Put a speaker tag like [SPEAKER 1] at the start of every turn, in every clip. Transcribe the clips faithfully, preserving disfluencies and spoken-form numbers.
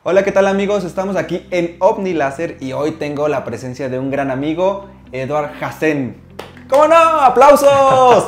[SPEAKER 1] Hola, ¿qué tal amigos? Estamos aquí en Ovni Láser y hoy tengo la presencia de un gran amigo, Eduard Hassen. ¿Cómo no? ¡Aplausos!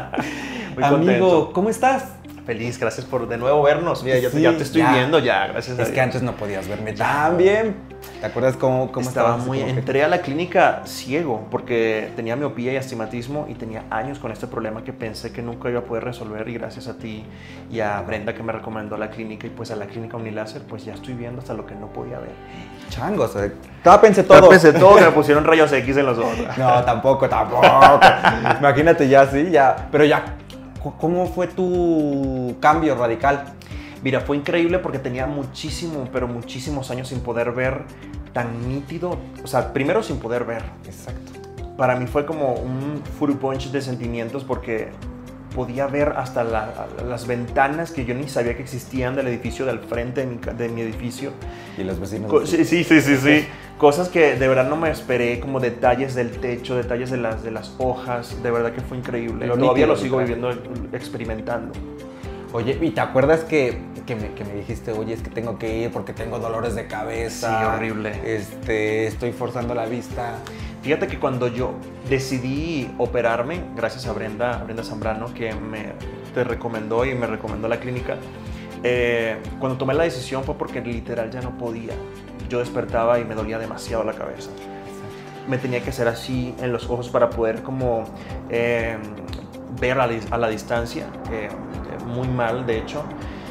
[SPEAKER 2] Muy
[SPEAKER 1] Amigo,
[SPEAKER 2] contento.
[SPEAKER 1] ¿cómo estás?
[SPEAKER 2] Feliz, gracias por de nuevo vernos. Mira, ya, te,
[SPEAKER 1] Sí,
[SPEAKER 2] ya te estoy
[SPEAKER 1] ya.
[SPEAKER 2] viendo ya, gracias a
[SPEAKER 1] Es
[SPEAKER 2] Dios.
[SPEAKER 1] que antes no podías verme tan bien. ¿Te acuerdas cómo, cómo
[SPEAKER 2] Estaba
[SPEAKER 1] estabas?
[SPEAKER 2] muy...
[SPEAKER 1] Como que-
[SPEAKER 2] Entré a la clínica ciego porque tenía miopía y astigmatismo y tenía años con este problema que pensé que nunca iba a poder resolver, y gracias a ti y a Brenda que me recomendó la clínica y pues a la clínica Ovni Láser, pues ya estoy viendo hasta lo que no podía ver.
[SPEAKER 1] Changos, eh. tápense todo.
[SPEAKER 2] Todo. Pensé todo que me pusieron rayos X en los ojos.
[SPEAKER 1] No, tampoco, tampoco. Imagínate ya, sí, ya. Pero ya, ¿cómo fue tu cambio radical?
[SPEAKER 2] Mira, fue increíble porque tenía muchísimo, pero muchísimos años sin poder ver tan nítido. O sea, primero sin poder ver.
[SPEAKER 1] Exacto.
[SPEAKER 2] Para mí fue como un fruit punch de sentimientos porque podía ver hasta la, las ventanas que yo ni sabía que existían del edificio del frente de mi, de mi edificio.
[SPEAKER 1] Y los vecinos.
[SPEAKER 2] Co sí, sí, sí, sí, sí. Cosas que de verdad no me esperé, como detalles del techo, detalles de las, de las hojas. De verdad que fue increíble.
[SPEAKER 1] Lo
[SPEAKER 2] Todavía
[SPEAKER 1] nítido,
[SPEAKER 2] lo sigo
[SPEAKER 1] literal.
[SPEAKER 2] viviendo, experimentando.
[SPEAKER 1] Oye, ¿y te acuerdas que, que, me, que me dijiste, oye, es que tengo que ir porque tengo dolores de cabeza?
[SPEAKER 2] Sí, horrible.
[SPEAKER 1] Este, estoy forzando la vista.
[SPEAKER 2] Fíjate que cuando yo decidí operarme, gracias a Brenda, a Brenda Zambrano, que me te recomendó y me recomendó la clínica, eh, cuando tomé la decisión fue porque literal ya no podía. Yo despertaba y me dolía demasiado la cabeza. Me tenía que hacer así en los ojos para poder como eh, ver a la, a la distancia, eh, muy mal de hecho.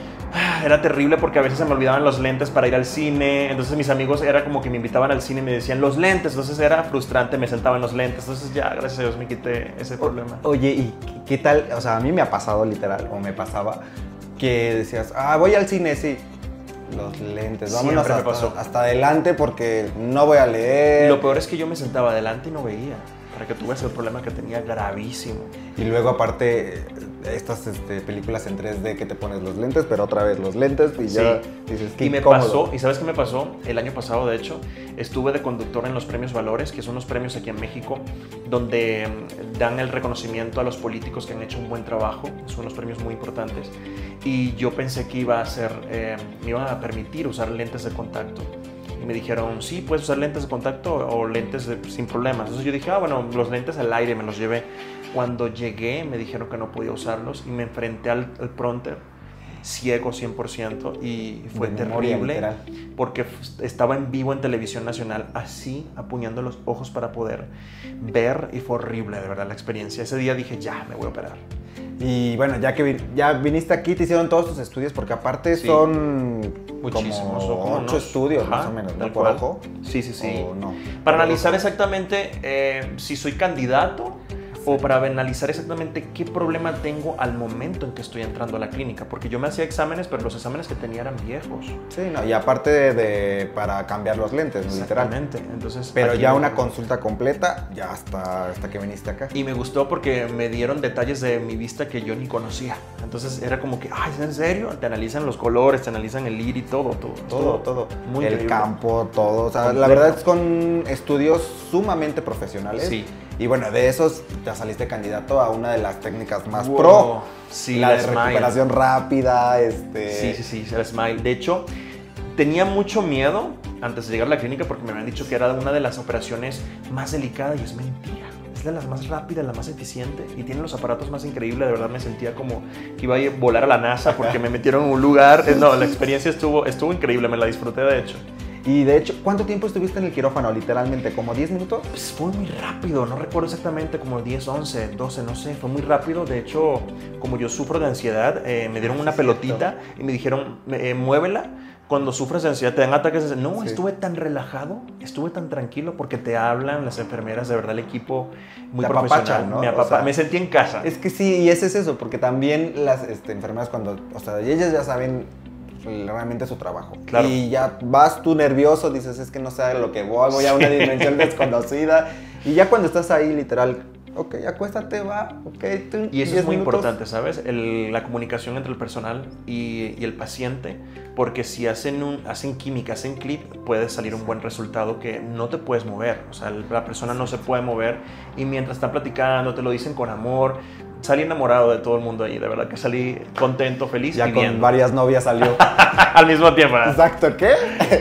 [SPEAKER 2] Era terrible porque a veces se me olvidaban los lentes para ir al cine, entonces mis amigos era como que me invitaban al cine y me decían los lentes, entonces era frustrante, me sentaba en los lentes, entonces ya, gracias a Dios, me quité ese problema.
[SPEAKER 1] Oye, ¿y qué tal? O sea, a mí me ha pasado literal, o me pasaba, que decías, ah, voy al cine, sí. Los lentes, vámonos
[SPEAKER 2] Siempre me
[SPEAKER 1] hasta,
[SPEAKER 2] pasó.
[SPEAKER 1] hasta adelante porque no voy a leer.
[SPEAKER 2] Lo peor es que yo me sentaba adelante y no veía, para que tú veas el problema que tenía gravísimo.
[SPEAKER 1] Y luego aparte, estas este, películas en tres D que te pones los lentes, pero otra vez los lentes y ya
[SPEAKER 2] Sí.
[SPEAKER 1] dices, qué
[SPEAKER 2] Y me
[SPEAKER 1] incómodo.
[SPEAKER 2] pasó, ¿y sabes qué me pasó? El año pasado, de hecho, estuve de conductor en los premios Valores, que son unos premios aquí en México, donde mm, dan el reconocimiento a los políticos que han hecho un buen trabajo. Son unos premios muy importantes. Y yo pensé que iba a ser, eh, me iban a permitir usar lentes de contacto. Y me dijeron, sí, puedes usar lentes de contacto o lentes de, sin problemas. Entonces yo dije, ah, bueno, los lentes al aire me los llevé. Cuando llegué me dijeron que no podía usarlos y me enfrenté al, al prompter ciego cien por ciento y fue
[SPEAKER 1] De memoria,
[SPEAKER 2] terrible
[SPEAKER 1] literal.
[SPEAKER 2] porque estaba en vivo en televisión nacional así apuñando los ojos para poder ver y fue horrible de verdad la experiencia. Ese día dije, ya, me voy a operar.
[SPEAKER 1] Y bueno, ya que vin- ya viniste aquí, te hicieron todos tus estudios, porque aparte
[SPEAKER 2] Sí.
[SPEAKER 1] son
[SPEAKER 2] Muchísimos,
[SPEAKER 1] como
[SPEAKER 2] son como
[SPEAKER 1] ocho
[SPEAKER 2] unos-
[SPEAKER 1] estudios,
[SPEAKER 2] ajá,
[SPEAKER 1] más o menos, ¿no?
[SPEAKER 2] tal
[SPEAKER 1] Por
[SPEAKER 2] cual.
[SPEAKER 1] ojo.
[SPEAKER 2] Sí, sí, sí.
[SPEAKER 1] ¿O no?
[SPEAKER 2] Para
[SPEAKER 1] Por
[SPEAKER 2] analizar
[SPEAKER 1] ojo.
[SPEAKER 2] exactamente eh, si soy candidato o para analizar exactamente qué problema tengo al momento en que estoy entrando a la clínica, porque yo me hacía exámenes, pero los exámenes que tenía eran viejos.
[SPEAKER 1] Sí, no, y aparte de, de- para cambiar los lentes, ¿no? Literal.
[SPEAKER 2] Exactamente. Entonces,
[SPEAKER 1] Pero
[SPEAKER 2] aquí
[SPEAKER 1] ya
[SPEAKER 2] me-
[SPEAKER 1] una consulta completa, ya hasta, hasta que viniste acá.
[SPEAKER 2] Y me gustó porque me dieron detalles de mi vista que yo ni conocía. Entonces era como que, ay, ¿es en serio? Te analizan los colores, te analizan el iris, todo, todo.
[SPEAKER 1] Todo, todo.
[SPEAKER 2] Muy
[SPEAKER 1] el
[SPEAKER 2] increíble.
[SPEAKER 1] campo, todo. O sea, la
[SPEAKER 2] Completo.
[SPEAKER 1] verdad son estudios sumamente profesionales.
[SPEAKER 2] Sí.
[SPEAKER 1] Y bueno, de esos ya saliste candidato a una de las técnicas más
[SPEAKER 2] Wow.
[SPEAKER 1] pro.
[SPEAKER 2] Sí,
[SPEAKER 1] la,
[SPEAKER 2] la
[SPEAKER 1] de
[SPEAKER 2] Smile.
[SPEAKER 1] recuperación rápida, este...
[SPEAKER 2] Sí, sí, sí, el Smile. De hecho, tenía mucho miedo antes de llegar a la clínica porque me habían dicho que era una de las operaciones más delicadas y es mentira. Es de las más rápidas, la más eficiente y tiene los aparatos más increíbles. De verdad me sentía como que iba a ir- volar a la NASA porque me metieron en un lugar. Eh, No, la experiencia estuvo, estuvo increíble, me la disfruté de hecho.
[SPEAKER 1] Y de hecho, ¿cuánto tiempo estuviste en el quirófano? Literalmente, ¿como diez minutos?
[SPEAKER 2] Pues fue muy rápido, no recuerdo exactamente, como diez, once, doce, no sé, fue muy rápido. De hecho, como yo sufro de ansiedad, eh, me dieron una pelotita y me dijeron, eh, muévela. Cuando sufres de ansiedad te dan ataques de... No,
[SPEAKER 1] Sí.
[SPEAKER 2] estuve tan relajado, estuve tan tranquilo porque te hablan las enfermeras, de verdad el equipo muy
[SPEAKER 1] Te
[SPEAKER 2] profesional.
[SPEAKER 1] apapachan, ¿no?
[SPEAKER 2] Me,
[SPEAKER 1] O
[SPEAKER 2] apapa-
[SPEAKER 1] sea,
[SPEAKER 2] me sentí en casa.
[SPEAKER 1] Es que sí, y ese es eso, porque también las este, enfermeras cuando... O sea, ellas ya saben realmente su trabajo.
[SPEAKER 2] Claro.
[SPEAKER 1] Y ya vas tú nervioso, dices, es que no sé a lo que voy, voy a una dimensión desconocida. Y ya cuando estás ahí, literal, ok, acuéstate, va, ok. Tú,
[SPEAKER 2] Y eso
[SPEAKER 1] diez
[SPEAKER 2] es muy
[SPEAKER 1] minutos.
[SPEAKER 2] importante, ¿sabes? El- la comunicación entre el personal y, y el paciente, porque si hacen, un, hacen química, hacen clip, puede salir un buen resultado que no te puedes mover. O sea, la persona no se puede mover y mientras están platicando, te lo dicen con amor. salí enamorado de todo el mundo ahí, de verdad que salí contento, feliz.
[SPEAKER 1] Ya
[SPEAKER 2] viviendo.
[SPEAKER 1] con varias novias salió.
[SPEAKER 2] Al mismo tiempo. ¿eh?
[SPEAKER 1] Exacto, ¿qué?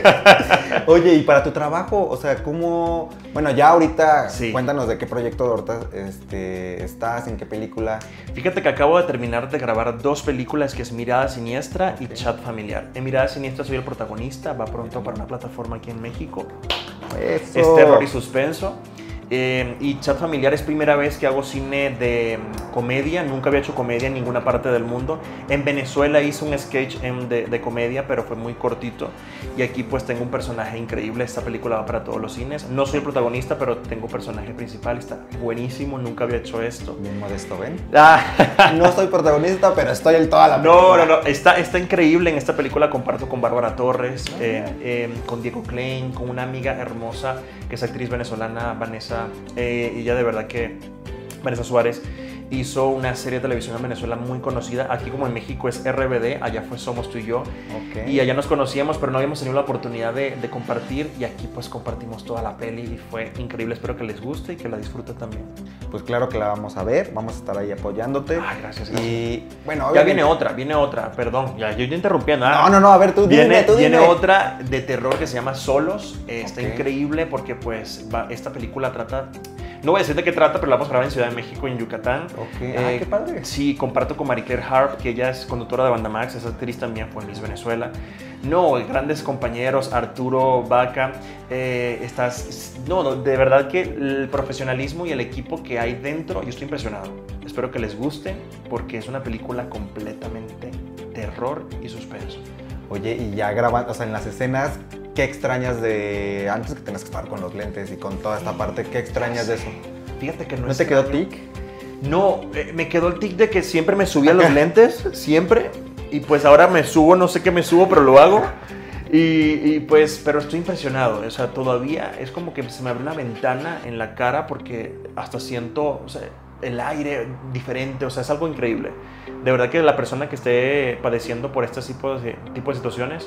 [SPEAKER 1] Oye, y para tu trabajo, o sea, ¿cómo...? Bueno, ya ahorita, sí. Cuéntanos de qué proyecto ahorita este, estás, en qué película.
[SPEAKER 2] Fíjate que acabo de terminar de grabar dos películas, que es Mirada Siniestra y okay. Chat Familiar. En Mirada Siniestra soy el protagonista, va pronto para una plataforma aquí en México.
[SPEAKER 1] Eso.
[SPEAKER 2] Es terror y suspenso. Eh, y Chat Familiar es primera vez que hago cine de comedia, nunca había hecho comedia en ninguna parte del mundo. En Venezuela hice un sketch de, de comedia, pero fue muy cortito. Y aquí pues tengo un personaje increíble, esta película va para todos los cines. No soy el protagonista, pero tengo personaje principal, está buenísimo, nunca había hecho esto.
[SPEAKER 1] Bien modesto, ¿ven? Ah. No soy protagonista, pero estoy en toda la película.
[SPEAKER 2] No, no, no, está, está increíble. En esta película comparto con Bárbara Torres, ah, eh, eh, con Diego Klein, con una amiga hermosa que es actriz venezolana, Vanessa. Eh, y ya de verdad que Vanessa Suárez hizo una serie de televisión en Venezuela muy conocida. Aquí como en México es R B D, allá fue Somos Tú y Yo. Okay. Y allá nos conocíamos, pero no habíamos tenido la oportunidad de, de compartir. Y aquí pues compartimos toda la peli y fue increíble. Espero que les guste y que la disfruten también.
[SPEAKER 1] Pues claro que la vamos a ver, vamos a estar ahí apoyándote.
[SPEAKER 2] Ah, gracias, gracias.
[SPEAKER 1] Y bueno,
[SPEAKER 2] obviamente... Ya viene otra, viene otra, perdón, ya yo estoy interrumpiendo.
[SPEAKER 1] Ah, no, no, no, a ver, tú
[SPEAKER 2] viene,
[SPEAKER 1] dime, tú
[SPEAKER 2] Viene
[SPEAKER 1] dime.
[SPEAKER 2] otra de terror que se llama Solos. Eh, está okay. increíble porque pues va, esta película trata... No voy a decir de qué trata, pero la vamos a grabar en Ciudad de México, en Yucatán.
[SPEAKER 1] Ok, eh, ah, qué padre.
[SPEAKER 2] Sí, comparto con Marie-Claire Harp, que ella es conductora de Bandamax, esa actriz también fue Miss Venezuela. No, grandes compañeros, Arturo Vaca, eh, estás... No, no, de verdad que el profesionalismo y el equipo que hay dentro, yo estoy impresionado. Espero que les guste, porque es una película completamente terror y suspenso.
[SPEAKER 1] Oye, y ya grabando, o sea, en las escenas, ¿qué extrañas de antes que tenías que estar con los lentes y con toda esta parte? ¿Qué extrañas de eso?
[SPEAKER 2] Fíjate que no,
[SPEAKER 1] ¿No te quedó tic?
[SPEAKER 2] No, eh, me quedó el tic de que siempre me subía los lentes, siempre. Y pues ahora me subo, no sé qué me subo, pero lo hago. Y, y pues, pero estoy impresionado. O sea, todavía es como que se me abre una ventana en la cara porque hasta siento, o sea, el aire diferente. O sea, es algo increíble. De verdad que la persona que esté padeciendo por este tipo de, tipo de situaciones,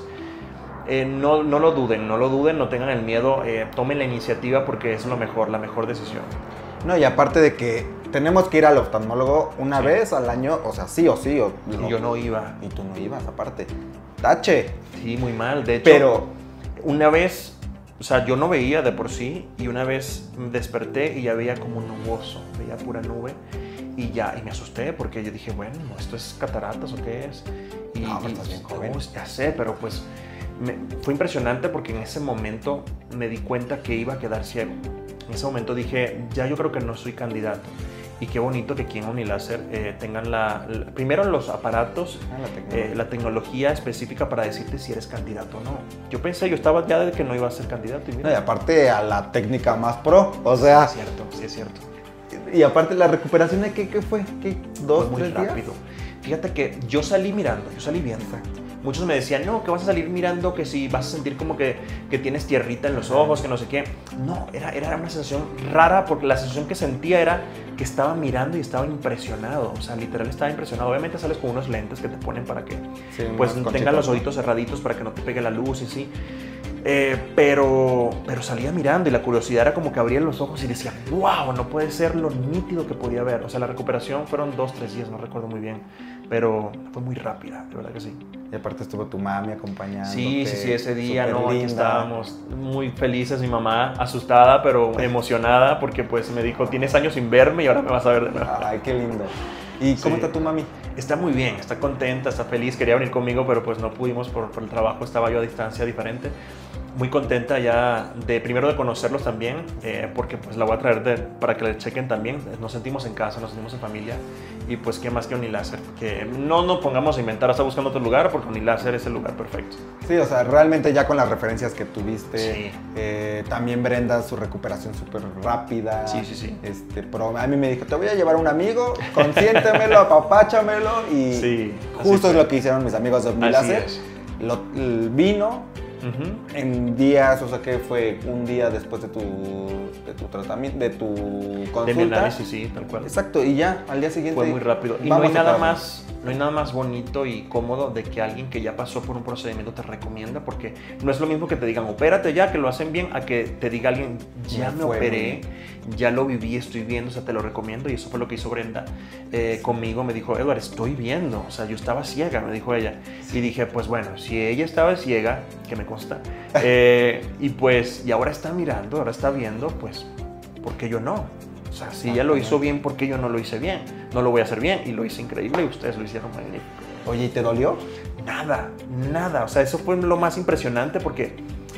[SPEAKER 2] eh, no, no lo duden, no lo duden, no tengan el miedo, eh, tomen la iniciativa porque es lo mejor, la mejor decisión.
[SPEAKER 1] No, y aparte de que tenemos que ir al oftalmólogo una sí. vez al año, o sea, sí o sí. O,
[SPEAKER 2] y yo no iba.
[SPEAKER 1] Y tú no ibas, aparte. Tache.
[SPEAKER 2] Sí, muy mal, de hecho.
[SPEAKER 1] Pero
[SPEAKER 2] una vez, o sea, yo no veía de por sí, y una vez desperté y ya veía como nuboso, veía pura nube. Y ya, y me asusté porque yo dije, bueno, ¿esto es cataratas o qué es? Y,
[SPEAKER 1] no, pero
[SPEAKER 2] y,
[SPEAKER 1] estás bien joven.
[SPEAKER 2] Oh, ya sé, pero pues me, fue impresionante porque en ese momento me di cuenta que iba a quedar ciego. En ese momento dije, ya yo creo que no soy candidato. Y qué bonito que aquí en Uniláser eh, tengan la, la, primero los aparatos,
[SPEAKER 1] ah, la, tecnología.
[SPEAKER 2] Eh, la tecnología específica para decirte si eres candidato o no. Yo pensé, yo estaba ya de que no iba a ser candidato. Y, mira,
[SPEAKER 1] no, y aparte a la técnica más pro, o sea...
[SPEAKER 2] Sí, es cierto, sí es cierto.
[SPEAKER 1] Y aparte la recuperación de qué, qué fue, ¿qué? ¿Dos,
[SPEAKER 2] fue muy
[SPEAKER 1] tres
[SPEAKER 2] rápido.
[SPEAKER 1] días?
[SPEAKER 2] Fíjate que yo salí mirando, yo salí viendo.
[SPEAKER 1] Exacto.
[SPEAKER 2] Muchos me decían, no, que vas a salir mirando, que si vas a sentir como que, que tienes tierrita en los ojos, que no sé qué. No, era, era una sensación rara porque la sensación que sentía era que estaba mirando y estaba impresionado. O sea, literal estaba impresionado. Obviamente sales con unos lentes que te ponen para que
[SPEAKER 1] sí,
[SPEAKER 2] pues tengan los ojitos cerraditos para que no te pegue la luz y sí. Eh, pero, pero salía mirando y la curiosidad era como que abría los ojos y decía, wow, no puede ser lo nítido que podía ver. O sea, la recuperación fueron dos, tres días, no recuerdo muy bien, pero fue muy rápida, de verdad que sí.
[SPEAKER 1] Y aparte estuvo tu mami acompañando.
[SPEAKER 2] Sí, sí, sí, ese día, ¿no? Aquí estábamos muy felices, mi mamá asustada, pero emocionada porque pues me dijo, tienes años sin verme y ahora me vas a ver de nuevo.
[SPEAKER 1] Ay, qué lindo. ¿Y cómo sí. está tu mami?
[SPEAKER 2] Está muy bien, está contenta, está feliz, quería venir conmigo, pero pues no pudimos por, por el trabajo, estaba yo a distancia diferente. Muy contenta ya de primero de conocerlos también, eh, porque pues la voy a traer de, para que le chequen también. Nos sentimos en casa, nos sentimos en familia y pues qué más que Uniláser, que no nos pongamos a inventar, está buscando otro lugar porque Uniláser es el lugar perfecto.
[SPEAKER 1] Sí, o sea, realmente ya con las referencias que tuviste,
[SPEAKER 2] sí.
[SPEAKER 1] eh, también Brenda, su recuperación súper rápida.
[SPEAKER 2] Sí, sí, sí.
[SPEAKER 1] Este, pero a mí me dijo, te voy a llevar a un amigo, consiéntemelo, apapáchamelo y
[SPEAKER 2] sí,
[SPEAKER 1] justo es lo que hicieron mis amigos de Uniláser. Lo, vino.
[SPEAKER 2] Uh-huh.
[SPEAKER 1] En días, o sea que fue un día después de tu, de tu tratamiento, de tu consulta.
[SPEAKER 2] De mi análisis, sí, tal cual.
[SPEAKER 1] Exacto, y ya, al día siguiente.
[SPEAKER 2] Fue muy rápido. Y no hay nada más no hay nada más bonito y cómodo de que alguien que ya pasó por un procedimiento te recomienda, porque no es lo mismo que te digan, opérate ya, que lo hacen bien, a que te diga alguien, ya me operé, ya lo viví, estoy viendo, o sea, te lo recomiendo. Y eso fue lo que hizo Brenda eh, conmigo. Me dijo, Edward, estoy viendo, o sea, yo estaba ciega, me dijo ella. Y dije, pues bueno, si ella estaba ciega, que me consta, eh, y pues, y ahora está mirando, ahora está viendo, pues, ¿por qué yo no? O sea, si ella lo hizo bien, ¿por qué yo no lo hice bien? No lo voy a hacer bien, y lo hice increíble y ustedes lo hicieron magnífico.
[SPEAKER 1] Oye, ¿y te dolió?
[SPEAKER 2] Nada, nada, o sea, eso fue lo más impresionante porque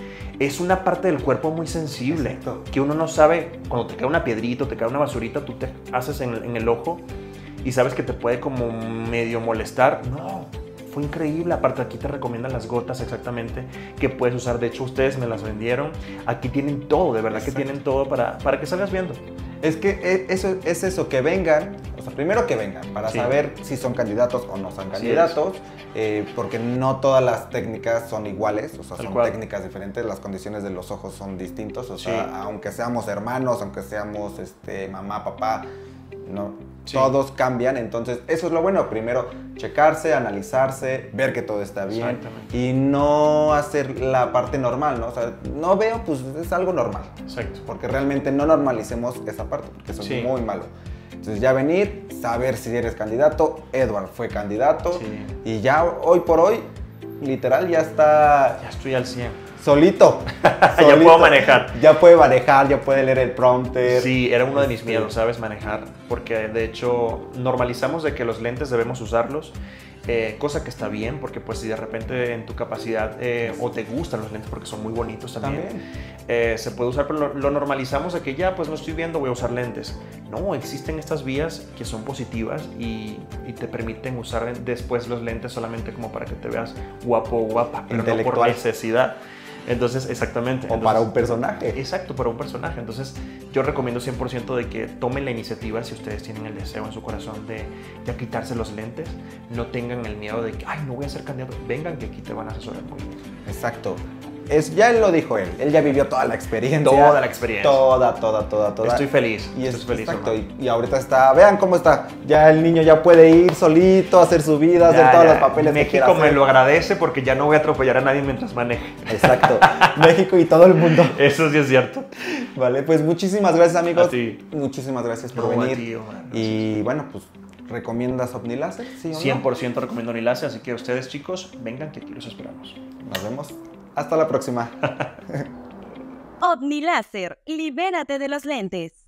[SPEAKER 2] es una parte del cuerpo muy sensible. Exacto. Que uno no sabe, cuando te cae una piedrita, te cae una basurita, tú te haces en, en el ojo y sabes que te puede como medio molestar. No, fue increíble. Aparte, aquí te recomiendan las gotas exactamente que puedes usar. De hecho, ustedes me las vendieron. Aquí tienen todo, de verdad. Exacto. Que tienen todo para, para que salgas viendo.
[SPEAKER 1] Es que eso es eso, que vengan, o sea, primero que vengan, para sí. saber si son candidatos o no son candidatos, sí eh, porque no todas las técnicas son iguales, o sea, Tal son cual. técnicas diferentes, las condiciones de los ojos son distintos, o sí. sea, aunque seamos hermanos, aunque seamos este, mamá, papá, no, sí. todos cambian. Entonces eso es lo bueno, primero checarse, analizarse, ver que todo está bien y no hacer la parte normal, ¿no? O sea, no veo, pues es algo normal. Exacto. Porque realmente no normalicemos esa parte, porque eso sí. es muy malo. Entonces ya venir, saber si eres candidato. Edward fue candidato sí. y ya hoy por hoy, literal, ya está...
[SPEAKER 2] Ya estoy al cien.
[SPEAKER 1] Solito.
[SPEAKER 2] Solito. Ya puedo manejar.
[SPEAKER 1] Ya puede manejar, ya puede leer el prompter.
[SPEAKER 2] Sí, era uno de mis miedos, ¿sabes? Manejar. Porque de hecho normalizamos de que los lentes debemos usarlos. Eh, cosa que está bien, porque pues si de repente en tu capacidad eh, o te gustan los lentes porque son muy bonitos también, también. Eh, se puede usar, pero lo, lo normalizamos de que ya pues no estoy viendo, voy a usar lentes. No, existen estas vías que son positivas y, y te permiten usar después los lentes solamente como para que te veas guapo o guapa, pero no por necesidad. Entonces, exactamente.
[SPEAKER 1] O
[SPEAKER 2] Entonces,
[SPEAKER 1] para un personaje.
[SPEAKER 2] Exacto, para un personaje. Entonces, yo recomiendo cien por ciento de que tomen la iniciativa si ustedes tienen el deseo en su corazón de, de quitarse los lentes. No tengan el miedo de que, ay, no voy a ser candidato. Vengan, que aquí te van a asesorar muy bien.
[SPEAKER 1] Exacto. Es, ya lo dijo él, él ya vivió toda la experiencia.
[SPEAKER 2] Toda la experiencia.
[SPEAKER 1] Toda, toda, toda, toda.
[SPEAKER 2] Estoy feliz.
[SPEAKER 1] Y
[SPEAKER 2] estoy
[SPEAKER 1] es,
[SPEAKER 2] feliz.
[SPEAKER 1] Exacto. Y, y ahorita está, vean cómo está. Ya el niño ya puede ir solito, hacer su vida, ya, hacer todos ya. los papeles
[SPEAKER 2] México
[SPEAKER 1] que quiera hacer.
[SPEAKER 2] Me lo agradece porque ya no voy a atropellar a nadie mientras maneje.
[SPEAKER 1] Exacto. México y todo el mundo.
[SPEAKER 2] Eso sí es cierto.
[SPEAKER 1] Vale, pues muchísimas gracias, amigos.
[SPEAKER 2] A ti.
[SPEAKER 1] Muchísimas gracias por
[SPEAKER 2] no,
[SPEAKER 1] venir.
[SPEAKER 2] A ti, Omar,
[SPEAKER 1] y bueno, pues, ¿recomiendas Omniláser? ¿Sí o no?
[SPEAKER 2] cien por ciento recomiendo Omniláser, así que ustedes, chicos, vengan que aquí los esperamos.
[SPEAKER 1] Nos vemos. Hasta la próxima.
[SPEAKER 3] Omniláser, libérate de los lentes.